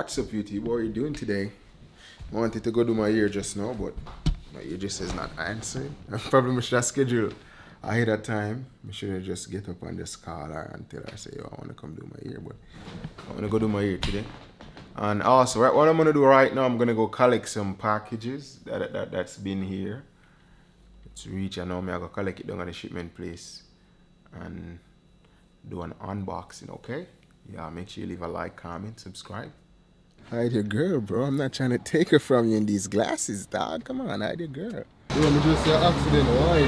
What's up, YouTube? What are you doing today? I wanted to go do my ear just now, but my ear just is not answering. I probably should have scheduled ahead of time. I should have just get up and just call her and tell her, say, yo, I want to come do my ear, but I want to go do my ear today. And also, right, what I'm going to do right now, I'm going to go collect some packages that's been here. It's reach, and now I'm going to collect it down at the shipment place and do an unboxing, okay? Yeah, make sure you leave a like, comment, subscribe. Hide your girl, bro. I'm not trying to take her from you in these glasses, dog. Come on, hide your girl. Bro, me just say accident, why?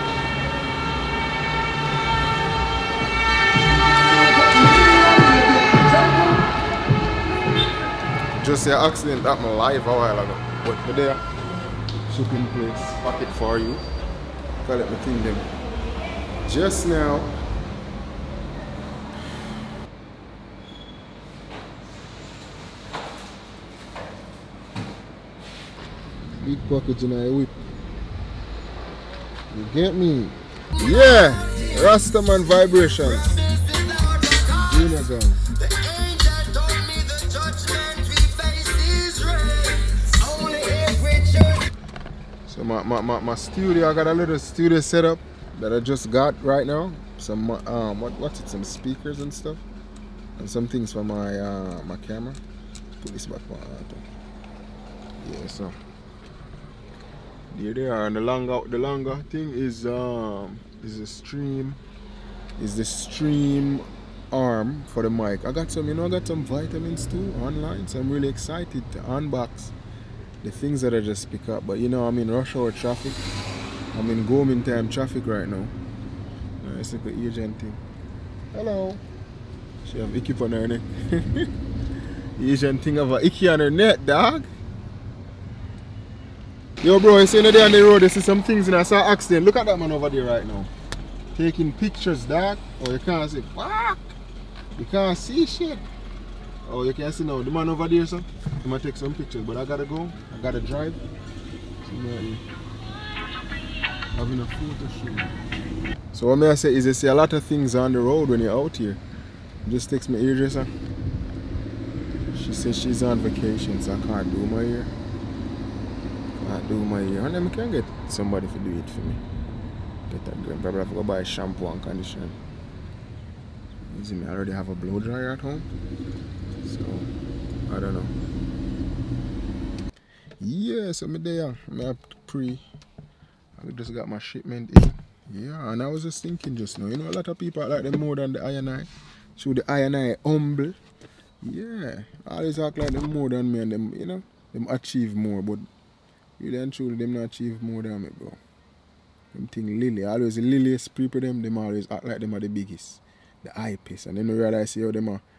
Just say accident that my life a while ago. But there, shipping place, packet for you. Call it my thing them. Just now. Big package in a whip. You get me? Yeah! Rastaman Vibrations. Junior gun. So my studio, I got a little studio setup that I just got right now. Some what's it? Some speakers and stuff. And some things for my my camera. Put this back on. Yeah, so here they are, and the longer thing is the stream arm for the mic. I got some, I got some vitamins too online, so I'm really excited to unbox the things that I just pick up. But I'm in rush hour traffic. I'm in Gomin time traffic right now. It's like an Asian thing. Hello. She have icky on her neck. Asian thing of a icky on her neck, dog. Yo, bro, you see there on the road, you see some things, and I saw accident. Look at that man over there right now. Taking pictures, dog. Oh, you can't see. Fuck! You can't see shit. Oh, you can see now. The man over there, sir. I'm gonna take some pictures, but I gotta go. I gotta drive. Having a photo shoot. So what may I say is, you see a lot of things on the road when you're out here. Just text my hairdresser. She says she's on vacation, so I can't do my hair. Do my hair, and then I can get somebody to do it for me. Get that girl. Probably have to go buy shampoo and conditioner. You see me, I already have a blow dryer at home. So, I don't know. Yeah, so I'm there. I just got my shipment in. Yeah, and I was just thinking just now, a lot of people like them more than the I&I. So the I&I humble. Yeah, I always act like them more than me, and them, them achieve more, but really and truly, them not achieve more than me, bro. Them thing Lily. Always the liliest people them always act like them are the biggest. The hypest. And then you realize how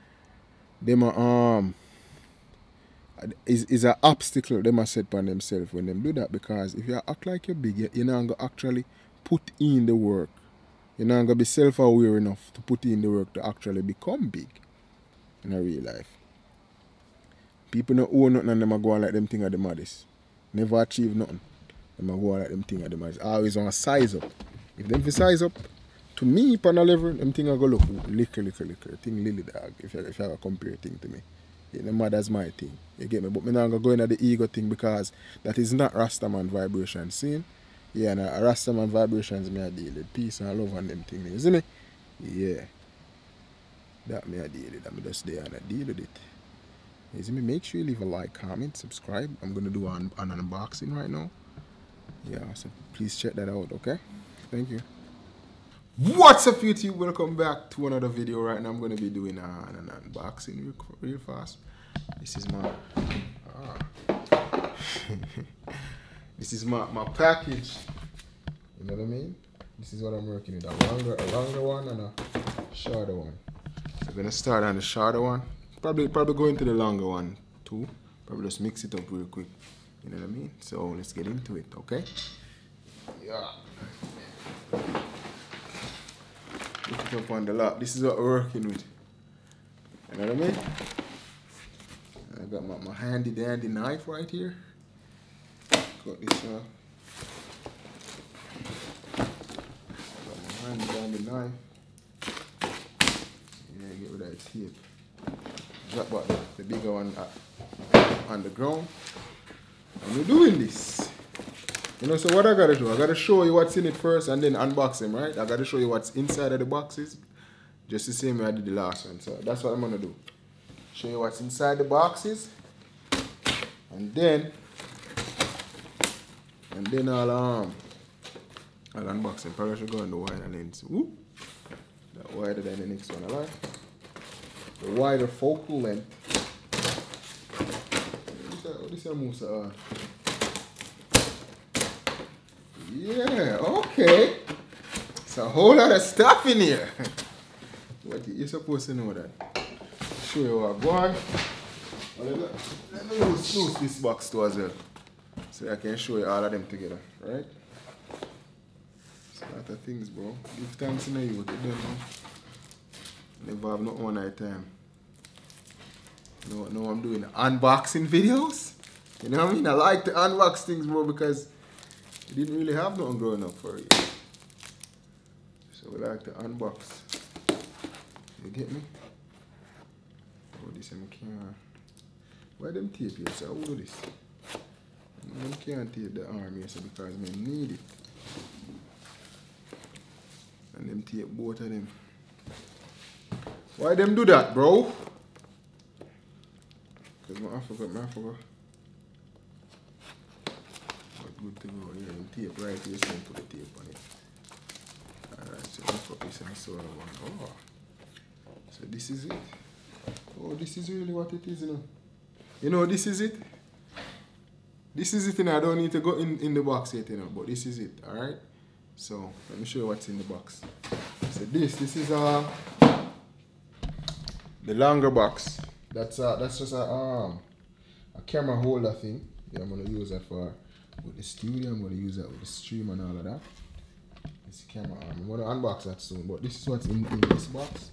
is an obstacle them are set upon themselves when them do that, because if you act like you're big, you're not going to actually put in the work. You're not going to be self-aware enough to put in the work to actually become big in a real life. People don't own nothing and them are going like them thing at the maddest. Never achieve nothing. Them go like them thing at the match. Always want to size up. If them size up, to me, upon a level, them thing are go look liquor. Thing lily dog. If you have a compare thing to me. The mother's my thing. You get me? But me not go into the ego thing, because that is not Rastaman vibration. See? Yeah, and a Rastaman vibrations me I deal with. Peace and love and them thing. You see me? Yeah. That me I deal with. I'm just there and I deal with it. You see me? Make sure you leave a like, comment, subscribe. I'm going to do an unboxing right now. Yeah, so please check that out, okay? Thank you. What's up, YouTube? Welcome back to another video. Right now I'm going to be doing an unboxing real fast. This is my this is my package. You know what I mean? This is what I'm working with. A longer one and a shorter one. So I'm going to start on the shorter one. Probably go into the longer one too. Probably just mix it up real quick. You know what I mean? So let's get into it, okay? Yeah. Put it up on the lap. This is what we're working with. You know what I mean? I got my handy dandy knife right here. Got this got my handy dandy knife. Yeah, get rid of that tape. drop back the bigger one on the ground. And we're doing this. You know, so what I gotta do, I gotta show you what's in it first and then unbox them, right? I gotta show you what's inside of the boxes. Just the same way I did the last one. So that's what I'm gonna do. Show you what's inside the boxes. And then I'll unbox them. Probably should go on the wider lens. Whoop. That wider than the next one, alright? The wider focal length. This is most yeah, okay. It's a whole lot of stuff in here. What you're supposed to know that. Show you what I'm going. Well, let me use this box too as well. So I can show you all of them together, right? It's a lot of things, bro. Give thanks in the youth, you don't know. Never have no one night time. No, I'm doing unboxing videos. You know what I mean? I like to unbox things, bro, because you didn't really have nothing growing up for you. So we like to unbox. You get me? Oh, this I can't. Why them tape here? So I will do this. I can't tape the arm here so because I need it. And them tape both of them. Why them do that, bro? Because I forgot. But good to go. Yeah, them tape right here, so put the tape on it. Alright, so let's focus on the one. Oh. So this is it. Oh, this is really what it is, you know. You know, this is it. This is it, and I don't need to go in the box yet, you know, but this is it, alright? So, let me show you what's in the box. So this is the longer box. That's just a camera holder thing. Yeah, I'm gonna use that for with the studio. I'm gonna use that with the stream and all of that. It's a camera arm. I'm gonna unbox that soon, but this is what's in this box.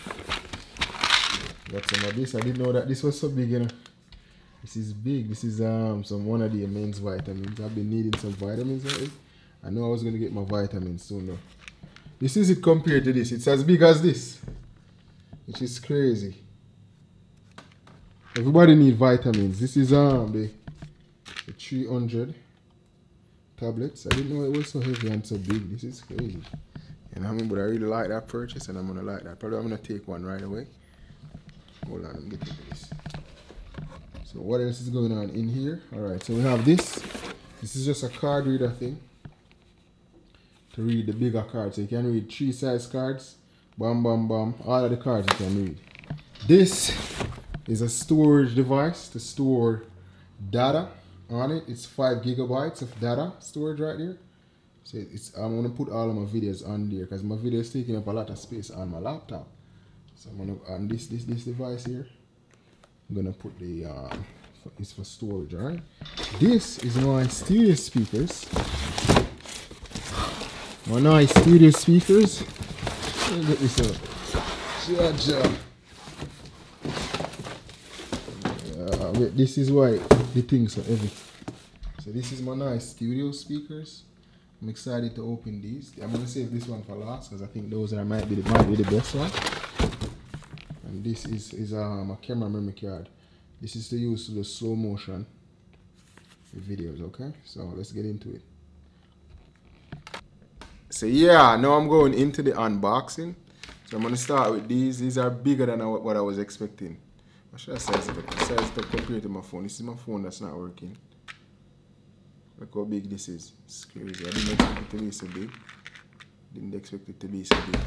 Got some of this. I didn't know that this was so big, you know. This is big. This is one of the men's vitamins. I've been needing some vitamins already. I know I was gonna get my vitamins soon though. This is it compared to this. It's as big as this, which is crazy. Everybody need vitamins. This is the 300 tablets. I didn't know it was so heavy and so big. This is crazy. You know what I mean? But I really like that purchase and I'm gonna like that. Probably I'm gonna take one right away. Hold on, I'm getting to this. So what else is going on in here? Alright, so we have this. This is just a card reader thing. To read the bigger cards. So you can read 3 size cards. Bam, bam, bam. All of the cards you can read. This is a storage device to store data on it. It's 5 gigabytes of data storage right there. So I'm gonna put all of my videos on there because my video is taking up a lot of space on my laptop. So I'm gonna on this device here. I'm gonna put the it's for storage, alright? This is my stereo speakers. My nice stereo speakers. Look at this up. This is why the thing's so heavy. So this is my nice studio speakers. I'm excited to open these. I'm gonna save this one for last because I think those might be the best one. And this is a camera memory card. This is to use to the slow motion videos, okay? So let's get into it. So yeah, now I'm going into the unboxing. So I'm gonna start with these. These are bigger than what I was expecting. What should I size it up? Size it up compared to my phone. This is my phone that's not working. Look how big this is. It's crazy. I didn't expect it to be so big. Didn't expect it to be so big.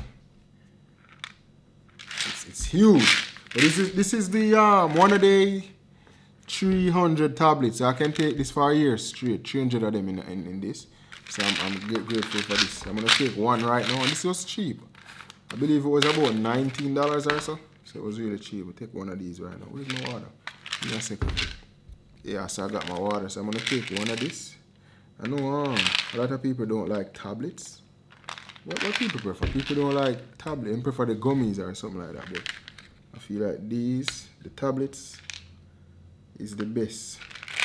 It's huge. But this is the one a day 300 tablets. I can take this for a year straight. 300 of them in this. So I'm grateful for this. I'm gonna take one right now, and this was cheap. I believe it was about $19 or so. So it was really cheap. I'll take one of these right now. Where's my water? Give me a second. Yeah, so I got my water. So I'm gonna take one of this. I know a lot of people don't like tablets. What people prefer? People don't like tablets and prefer the gummies or something like that. But I feel like the tablets is the best.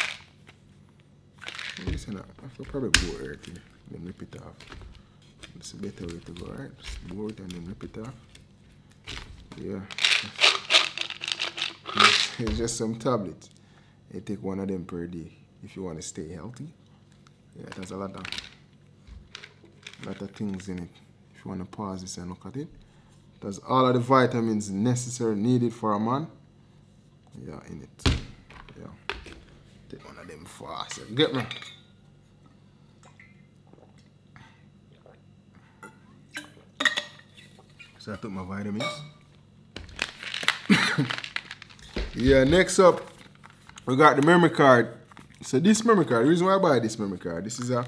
Listen up. I could probably go earth here, then rip it off. That's a better way to go, right? Just blow it and then rip it off. Yeah. It's just some tablets. You take one of them per day if you want to stay healthy. Yeah, it has a lot of things in it. If you want to pause this and look at it, it has all of the vitamins necessary needed for a man. Yeah, in it. Yeah. Take one of them fast. Get me. So I took my vitamins. Yeah, next up, we got the memory card. So this memory card, the reason why I buy this memory card, this is a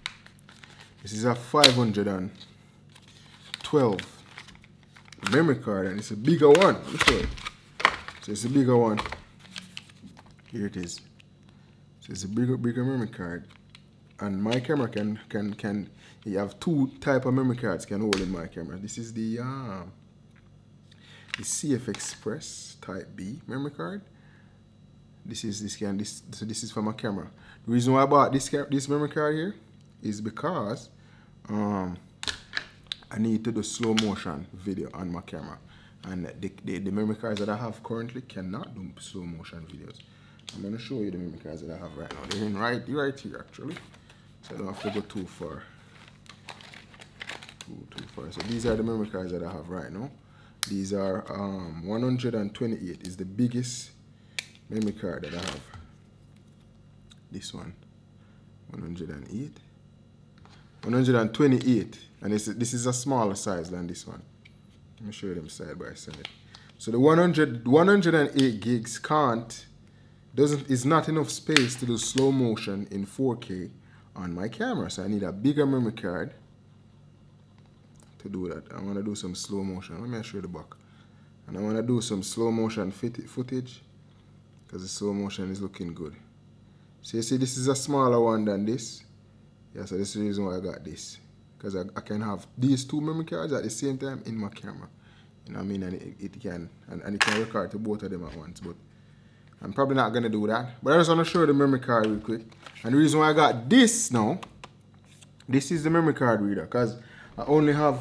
512 memory card, and it's a bigger one. Let me show you. So it's a bigger one. Here it is. So it's a bigger memory card, and my camera can you have two type of memory cards can hold in my camera. This is the CF Express Type B memory card. This is for my camera. The reason why I bought this memory card here is because I need to do slow motion video on my camera, and the memory cards that I have currently cannot do slow motion videos. I'm gonna show you the memory cards that I have right now. They're in right here actually, so I don't have to go too far. So these are the memory cards that I have right now. These are 128 is the biggest memory card that I have. This one, 108, 128, and this is a smaller size than this one. Let me show you them side by side. So the 108 gigs is not enough space to do slow motion in 4K on my camera. So I need a bigger memory card to do that. I want to do some slow motion. Let me show you the back. And I want to do some slow motion footage because the slow motion is looking good. So you see, this is a smaller one than this. Yeah, so this is the reason why I got this, because I can have these two memory cards at the same time in my camera. You know what I mean? And it can record to both of them at once. But I'm probably not gonna do that. But I just want to show you the memory card real quick. And the reason why I got this now, this is the memory card reader, because I only have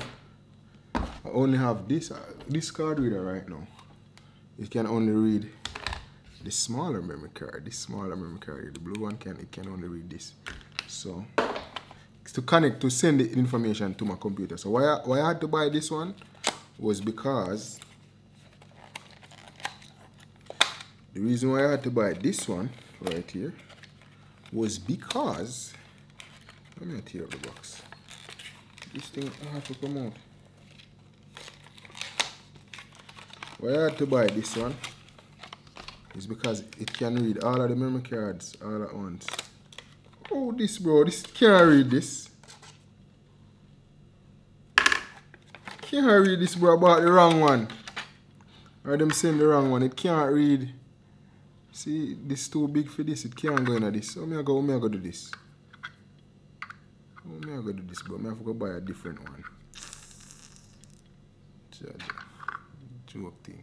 this card reader right now. It can only read the smaller memory card. This smaller memory card, the blue one it can only read this. So to send the information to my computer. So why I had to buy this one was because the reason why I had to buy this one right here was because, let me tear up the box. This thing I have to come out. Why I had to buy this one is because it can read all of the memory cards all at once. Oh, this can't read this. Can't read this, bro. I bought the wrong one. Or them send the wrong one. It can't read. See, this is too big for this. It can't go into this. So I go do this. Oh, I go do this, bro. I have to go buy a different one. Joke thing.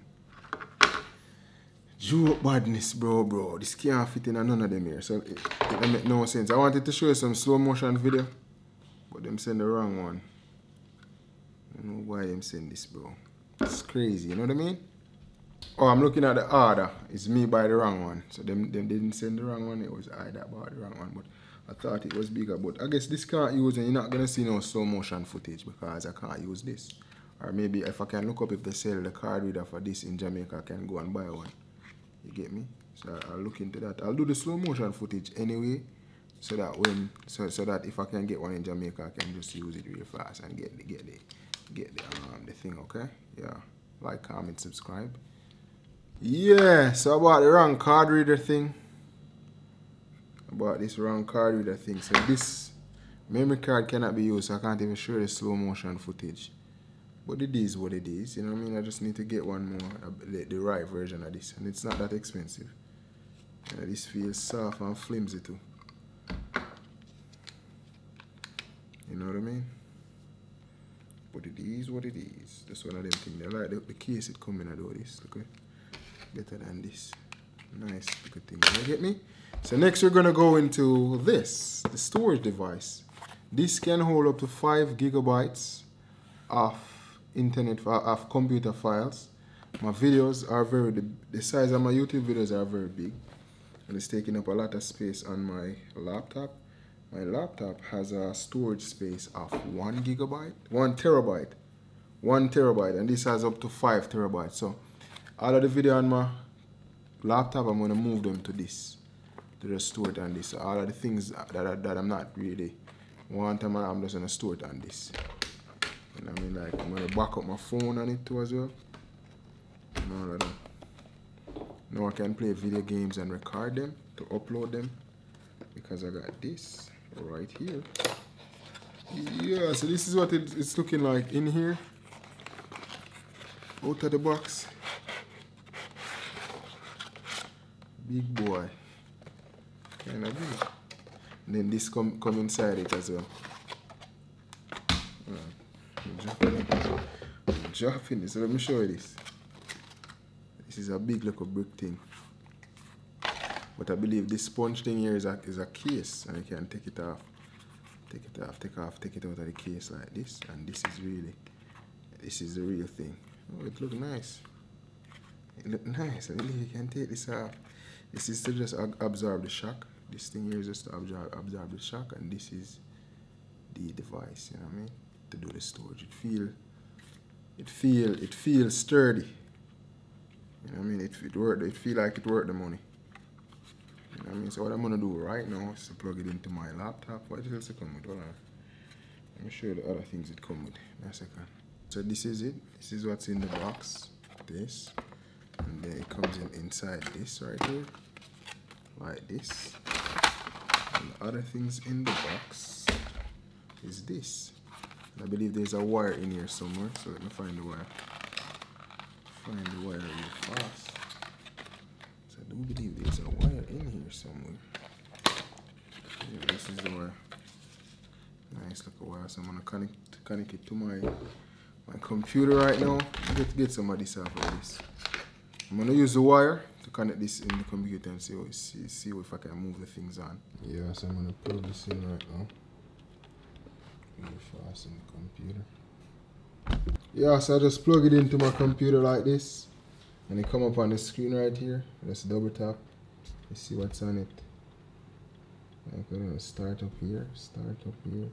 Joke badness, bro. This can't fit in none of them here. So it don't make no sense. I wanted to show you some slow motion video, but them send the wrong one. I don't know why them send this, bro. It's crazy, you know what I mean? Oh, I'm looking at the order. It's me by the wrong one. So them didn't send the wrong one. It was I that bought the wrong one. But I thought it was bigger. But I guess this can't use, and you're not going to see no slow motion footage because I can't use this. Or maybe if I can look up if they sell the card reader for this in Jamaica, I can go and buy one. You get me? So I'll look into that. I'll do the slow motion footage anyway, so that if I can get one in Jamaica, I can just use it real fast and get the thing. Okay? Yeah. Like, comment, subscribe. Yeah. So I bought the wrong card reader thing. I bought this wrong card reader thing. So this memory card cannot be used. So I can't even show the slow motion footage. But it is what it is, you know what I mean? I just need to get one more, the right version of this. And it's not that expensive. This feels soft and flimsy too. You know what I mean? But it is what it is. That's one of them things. I like the case it come in and do this. Look, better than this. Nice, good thing. You get me? So next we're going to go into this, the storage device. This can hold up to 5 gigabytes of computer files, My videos are the size of my YouTube videos are very big, and it's taking up a lot of space on my laptop. My laptop has a storage space of 1 gigabyte, 1 terabyte, 1 terabyte, and this has up to 5 terabytes. So all of the video on my laptop, I'm gonna move them to this, to just store it on this. So all of the things that I'm not really want, I'm just gonna store it on this. And I mean, like, I'm gonna back up my phone on it too as well. And all of that. Now I can play video games and record them to upload them, because I got this right here. Yeah, so this is what it's looking like in here, out of the box. Big boy, kind of big. And then this come inside it as well. I'm dropping this. So let me show you this. This is a big little brick thing. But I believe this sponge thing here is a case, and you can take it off. Take it off, take it out of the case like this. And this is the real thing. Oh, it looks nice. It looks nice. I believe you can take this off. This is to just absorb the shock. This thing here is just to absorb the shock, and this is the device, you know what I mean? To do the storage. It feels sturdy. You know what I mean? It feel like it worth the money. You know what I mean? So what I'm gonna do right now is to plug it into my laptop. What else it come with? Hold on. Let me show you the other things it come with. In a second. So this is it. This is what's in the box. This. And then it comes inside this right here. Like this. And the other things in the box is this. And I believe there's a wire in here somewhere. So let me find the wire. Find the wire real fast. So I do believe there's a wire in here somewhere. Yeah, this is the wire. Nice little wire. So I'm gonna connect it to my computer right now. Get some of this off of this. I'm gonna use the wire to connect this in the computer and see if I can move the things on. Yeah, so I'm gonna plug this in right now. Really fast in the computer. Yeah, so I just plug it into my computer like this, and it come up on the screen right here. Just double tap. You see what's on it. I'm gonna start up here. Start up here.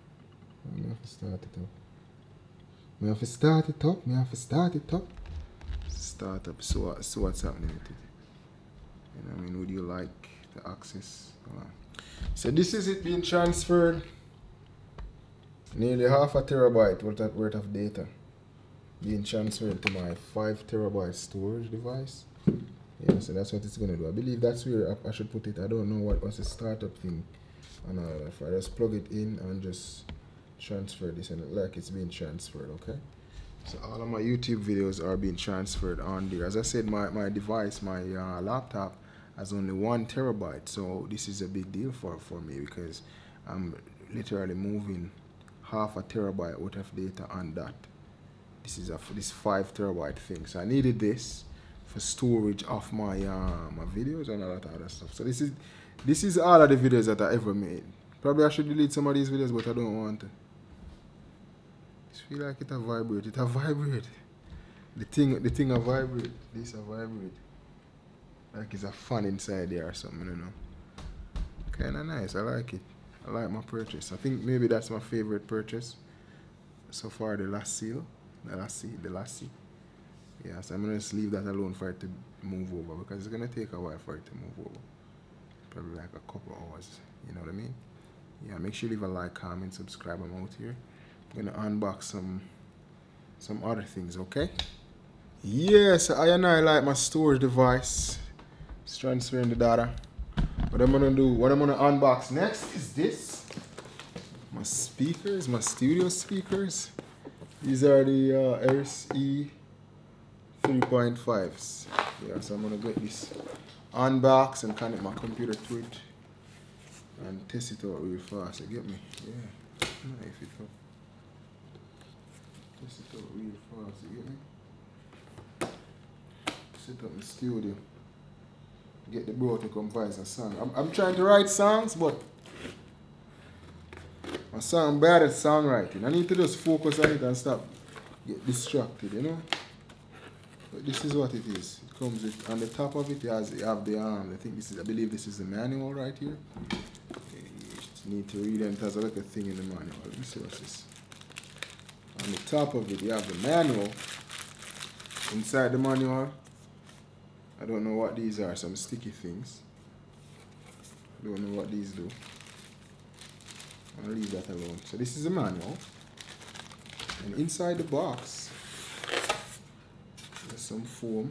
I have to start it up. I have to start it up. I have to start it up. Start up. So what's happening with it? And I mean, would you like the access? So this is it being transferred. Nearly 0.5 terabyte worth of data being transferred to my 5 terabyte storage device. Yeah, so that's what it's gonna do. I believe that's where I should put it. I don't know what's the startup thing. And if I just plug it in and just transfer this, and like it's being transferred, okay? So all of my YouTube videos are being transferred on there. As I said, my device, my laptop has only 1 terabyte, so this is a big deal for me, because I'm literally moving 0.5 terabyte worth of data on that. This is this 5 terabyte thing. So I needed this for storage of my my videos and all that other stuff. So this is all of the videos that I ever made. Probably I should delete some of these videos, but I don't want to. I feel like it a vibrate. It a vibrate. The thing a vibrate. This a vibrate. Like it's a fan inside there or something, you know. Kinda nice. I like it. I like my purchase. I think maybe that's my favorite purchase so far. The lassie. Yeah, so I'm gonna just leave that alone for it to move over, because it's gonna take a while for it to move over. Probably like a couple hours. You know what I mean? Yeah, make sure you leave a like, comment, subscribe. I'm out here. I'm gonna unbox some other things, okay? Yes, I like my storage device. It's transferring the data. What I'm gonna unbox next is this. My speakers, my studio speakers. These are the RSE 3.5s. Yeah, so I'm gonna get this unbox and connect my computer to it and test it out real fast. You get me? Yeah. Knife it up. Test it out real fast. You get me? Set up the studio. Get the bro to compose a song. I'm trying to write songs, but my song bad at songwriting. I need to just focus on it and stop get distracted, you know? But this is what it is. It comes with, on the top of it, you have the I think this is, I believe this is the manual right here. You need to read it. It has a little thing in the manual. Let me see what's this. On the top of it, you have the manual. Inside the manual, I don't know what these are, some sticky things. I don't know what these do. I'll leave that alone. So this is the manual. And inside the box, there's some foam.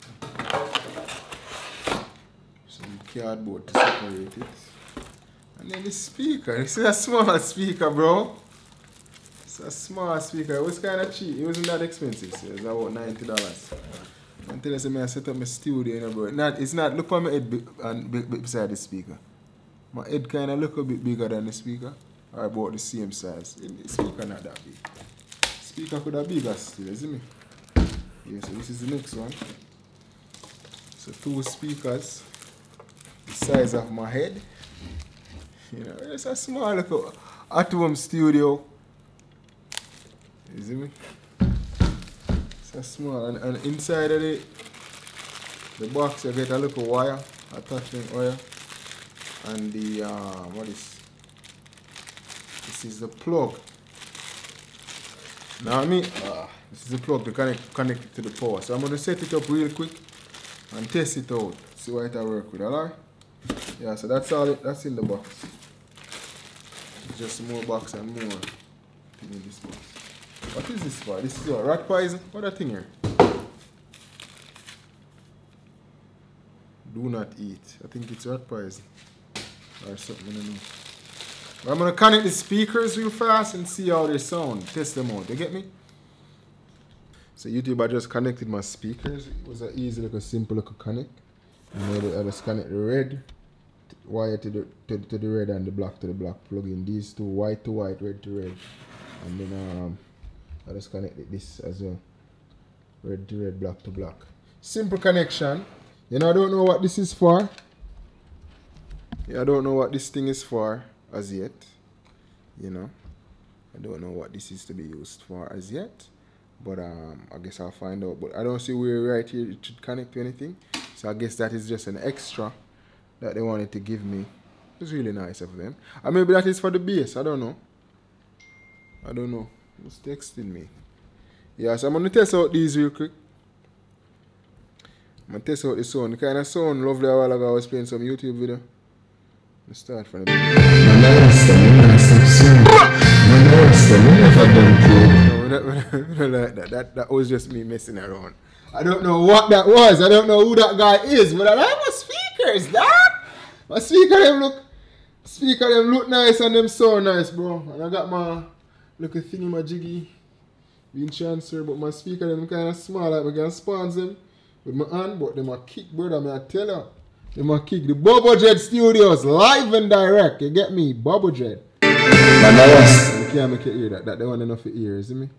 Some cardboard to separate it. And then the speaker. This is a small speaker, bro. It's a small speaker. It was kind of cheap. It wasn't that expensive. So it was about $90. Until I say I set up my studio, you know, bro. It's not. Look at my head beside the speaker. My head kind of look a bit bigger than the speaker. Or about the same size. The speaker not that big. Speaker could have bigger still, isn't it? Yeah, so this is the next one. So 2 speakers. The size of my head. You know, it's a small little at-home studio. You see me? It's a small, and inside of the box you get a little wire, attachment wire, and the what is this is the plug. Now this is the plug to connect it to the power. So I'm gonna set it up real quick and test it out. See what it'll work with, alright? Yeah, so that's all that's in the box. It's just more box and more in this box. What is this for? This is what? Rat poison? What that thing here? Do not eat. I think it's rat poison. Or something, I don't know. But I'm going to connect the speakers real fast and see how they sound. Test them out. You get me? So YouTube, I just connected my speakers. It was an easy, like a simple little connect. And I just connect the red wire to the red and the black to the black. Plug in these two, white to white, red to red. And then I just connected this as well. Red to red, black to black. Simple connection. You know, I don't know what this is for. Yeah, I don't know what this thing is for as yet. You know, I don't know what this is to be used for as yet. But I guess I'll find out. But I don't see where right here it should connect to anything. So I guess that is just an extra that they wanted to give me. It's really nice of them. And maybe that is for the bass. I don't know. I don't know. Who's texting me? Yeah, so I'm going to test out these real quick. I'm going to test out the sound. The kind of sound lovely a while ago I was playing some YouTube video. Let's start from the beginning. That was just me messing around. I don't know what that was. I don't know who that guy is, but I like my speakers, dog. My speaker them look nice and them sound nice, bro. And I got my little thingy, my jiggy being transferred, but my speaker them kind of small, like I can sponsor them with my hand, but them a kick, brother, I tell you. Them a kick. The Bobo Dread Studios, live and direct, you get me? Bobo Dread. You can't make it hear that. That they want enough to hear, see me?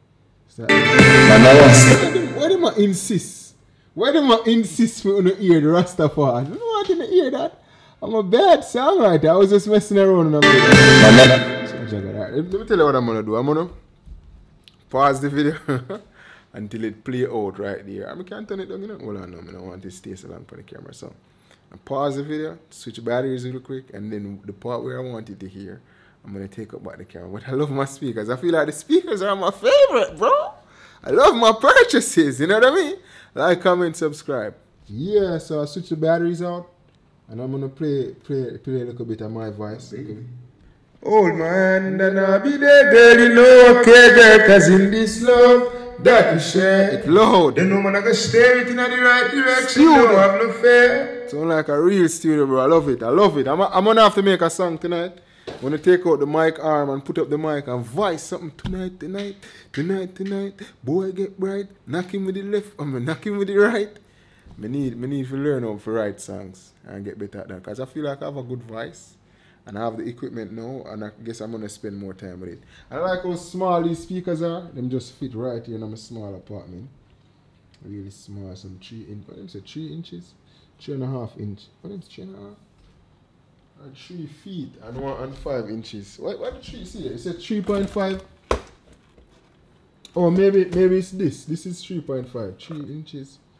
Why do I insist? Why do I insist for you to hear the Rastafari? I don't want you to hear that. I'm a bad songwriter. I was just messing around and I'm let me tell you what I'm gonna do. I'm gonna pause the video until it play out right there. I can't turn it down, you know. Hold on, no, I don't want it to stay so long for the camera. So I pause the video, switch batteries real quick, and then the part where I want it to hear, I'm gonna take up back the camera. But I love my speakers. I feel like the speakers are my favorite, bro. I love my purchases, you know what I mean? Like, comment, subscribe. Yeah, so I switch the batteries out. And I'm gonna play a little bit of my voice. Okay. Old man, and I'll be there, girl, you know, okay, girl, cause in this love that we share, it loud. Then no man I can steer it in the right direction. Don't have no fear. Sound like a real studio, bro. I love it. I love it. I'm gonna have to make a song tonight. I'm gonna take out the mic arm and put up the mic and voice something tonight. Boy, get bright. Knock him with the left, knock him with the right. I need to learn how to write songs and get better at that. Because I feel like I have a good voice. And I have the equipment now. And I guess I'm going to spend more time with it. I like how small these speakers are. Them just fit right here in my small apartment. Really small. Some 3 inches. What them say? 3 inches? 3.5 inches. What them say? 3.5? And 3 feet and 5 inches. What did you see? It said 3.5. Oh, maybe it's this. This is 3.5. 3 inches.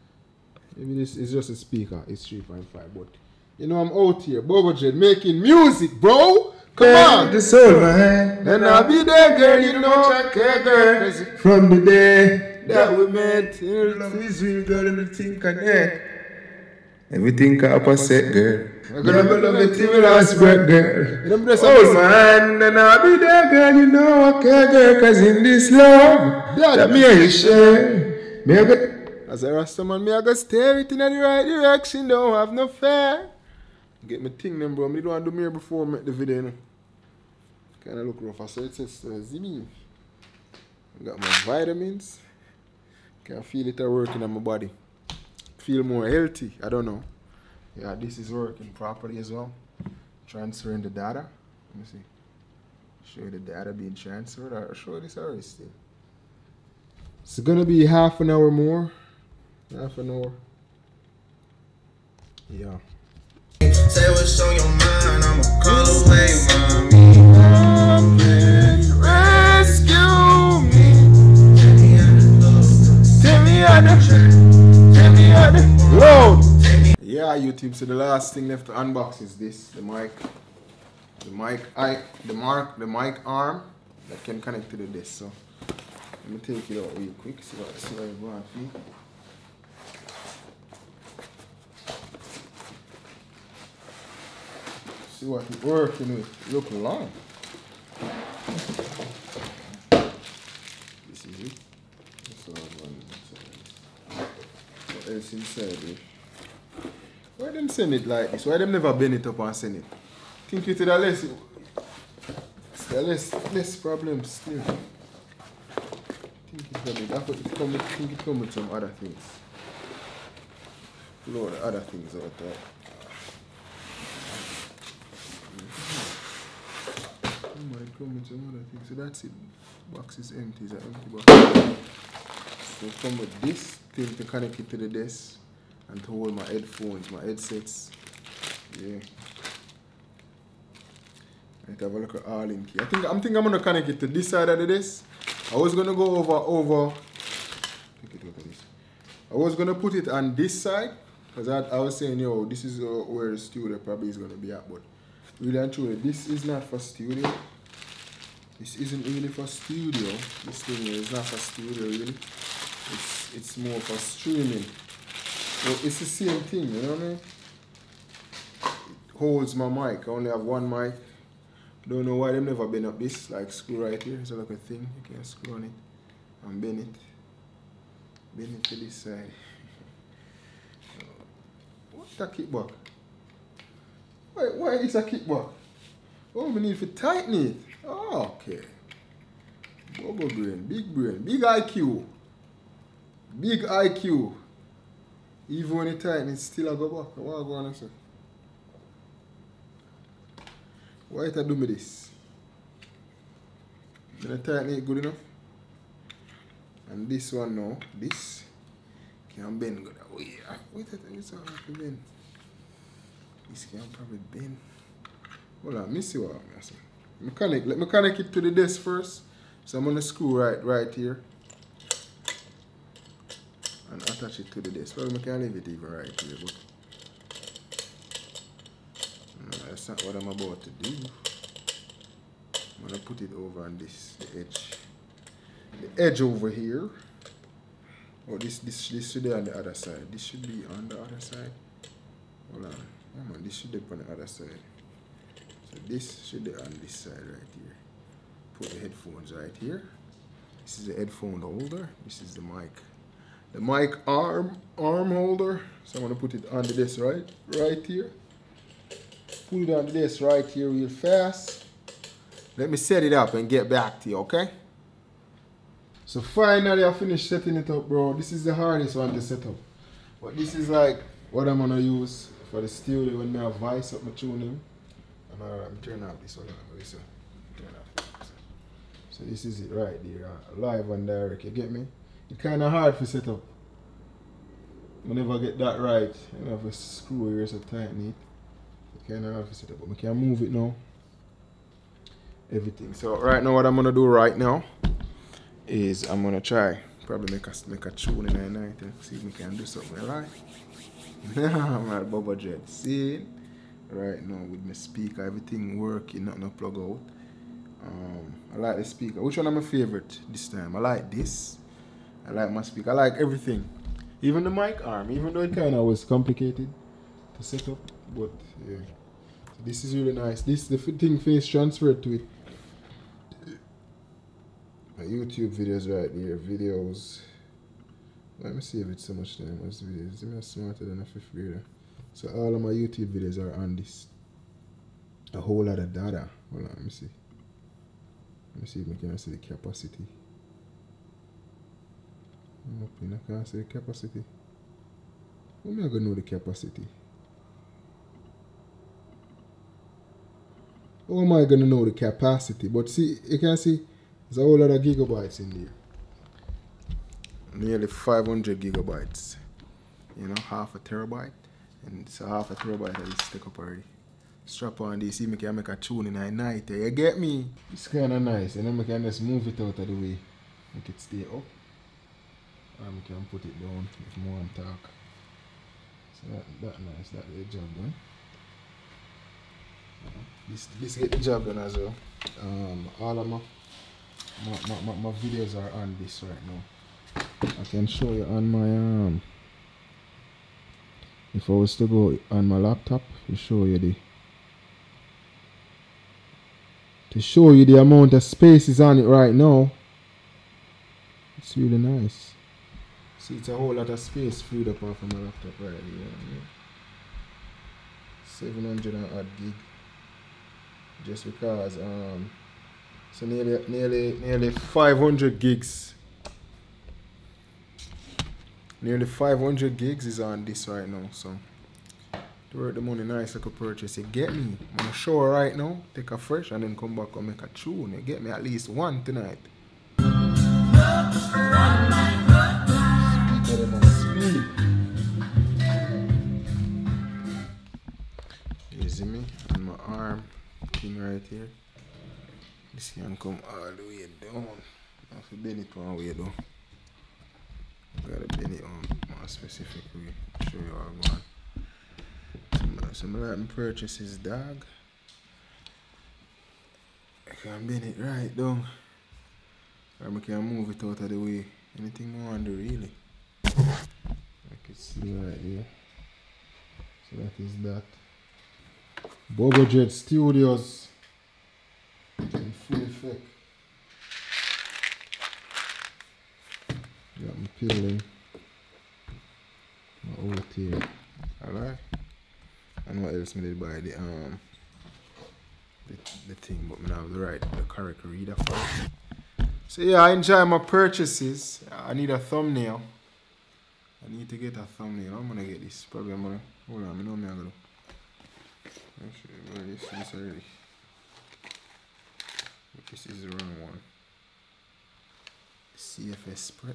Maybe this is just a speaker, it's 3.5, but you know I'm out here, Bobo Dread, making music, bro! Come on! The soul, man. Then I'll be there, girl, you know I care, girl. From the day That we met, love is real, girl, and everything connect. Everything opposite, girl. I'm gonna love it till my last breath, girl. Oh man, then I'll be there, girl, you know I care, girl. Cause in this love, that me and you share. Me I go. As a Rasta man, me I go steer it in the right direction, don't have no fear. Get my thing then, bro. Me don't want to do me before I make the video, you know. Kinda look rough, so it says Zimi. I got my vitamins. Can feel it working on my body. Feel more healthy, I don't know. Yeah, this is working properly as well. Transferring the data. Let me see. Show you the data being transferred. I'll show you this already still. It's gonna be half an hour more. Half an hour. Yeah. Say what's on your mind, I'ma call away, mommy. Rescue me. Tell me how Whoa! Yeah, you team. So the last thing left to unbox is this, the mic arm that can connect to the disc. So let me take it out real quick. See what you want to feel. See what it's working with. Look long. This is it. That's all one. What else inside it? Why them send it like this? Why them never bend it up and send it? Think it the less problems still. Think it come with some other things. Load the other things out there. Might come with some other things. So that's it. Box is empty. It's an empty box. So come with this thing to connect it to the desk and to hold my headphones, my headsets. Yeah. Let's have a look at all-in key. I'm gonna connect it to this side of the desk. I was gonna go over. Take it over this. I was gonna put it on this side because I was saying, yo, this is where the studio probably is gonna be at, but really and truly, this is not for studio. This isn't really for studio. This thing here is not for studio really. It's more for streaming. So it's the same thing, you know what I mean? It holds my mic. I only have one mic. Don't know why they've never been up this, like screw right here. It's like a thing. You can screw on it and bend it. Bend it to this side. What's that kickback? Why is a kickback? Oh, we need to tighten it. Oh, okay. Bubble brain, big IQ. Big IQ. Even when you tighten it, still I go back. What I go on and say? Why did I do me this? Did I tighten it good enough? And this one now, this can bend good. Oh yeah, wait a minute, so I can bend. This can probably bend. Hold on, let me see what I'm saying. Let me connect it to the desk first. So I'm gonna screw right here and attach it to the desk. Well, I can leave it even right here, but no, that's not what I'm about to do. I'm gonna put it over on this, the edge over here. Oh, this should be on the other side. This should be on the other side. Hold on, come on, this should be on the other side. So this should be on this side right here. Put the headphones right here. This is the headphone holder. This is the mic. The mic arm holder. So I'm gonna put it on the desk right here. Put it on the desk right here real fast. Let me set it up and get back to you, okay? So finally I finished setting it up, bro. This is the hardest one to set up. But this is like what I'm gonna use for the studio when I have voice up my tuning. And I'm turning off this one. Listen. Turn off. So this is it right there, live and direct. You get me? It's kind of hard to set up. Whenever I get that right, I have a screw here to tighten it. It's kind of hard to set up, but we can move it now. Everything. So right now, what I'm gonna do right now is I'm gonna try Probably make a tune in the night and see if we can do something I like. I'm at Bubba Jet. See? Right now with my speaker, everything working, nothing to plug out. I like the speaker. Which one is my favorite this time? I like this. I like my speaker. I like everything. Even the mic arm, even though it kind of was complicated to set up. But yeah. So this is really nice. This the thing face transferred to it. My YouTube videos right here. Videos. Let me see if it's so much time as videos. I'm smarter than a fifth grader. So all of my YouTube videos are on this. A whole lot of data. Hold on, let me see. Let me see if I can see the capacity. I can't see the capacity. How am I going to know the capacity? How am I going to know the capacity? But see, you can see there's a whole lot of gigabytes in there. Nearly 500 gigabytes. You know, half a terabyte. And it's a half a terabyte that is stuck up already. Strap on this, see me can make a tune in the night. You get me? It's kind of nice. And then we can just move it out of the way. Make it stay up. Or we can put it down if more on talk. So that nice. That's the job done. This get the job done as well. All of my videos are on this right now. I can show you on my if I was to go on my laptop to show you the amount of space is on it right now. It's really nice. See, it's a whole lot of space freed up off of my laptop right here. 700 and odd gig. Just because so nearly 500 gigs. Nearly 500 gigs is on this right now, so to work the money nice I could purchase. You get me? I'm gonna show right now, take a fresh and then come back and make a tune. You get me? At least one tonight. You see me? On my arm thing right here. This can come all the way down. I have to bend it one way though. Gotta bend it on more specific way. Show you how I'm going. So I like my purchases, dog. I can bend it right down. Or I can move it out of the way. Anything more on the really. I can see right there. So that is that. Bubba Jet Studios in full effect. Got my peeling, my old here. Alright. And what else I did buy the thing, but I have the correct reader for it. So yeah, I enjoy my purchases. I need a thumbnail. I need to get a thumbnail. I'm gonna get this. Probably I'm gonna hold on, I know me I'm gonna actually this already. This is the wrong one. CF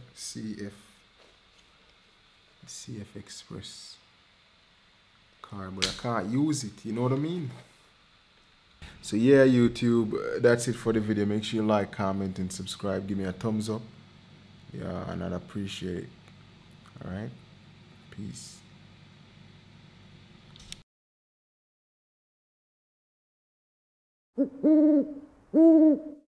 Express card, but I can't use it, you know what I mean? So yeah, YouTube, that's it for the video. Make sure you like, comment and subscribe. Give me a thumbs up. Yeah, and I'd appreciate it. Alright, peace.